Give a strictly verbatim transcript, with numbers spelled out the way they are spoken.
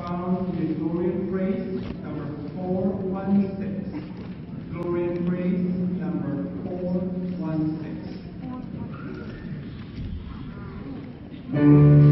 found in the Glory and Praise number four one six. Glory and Praise number four one six.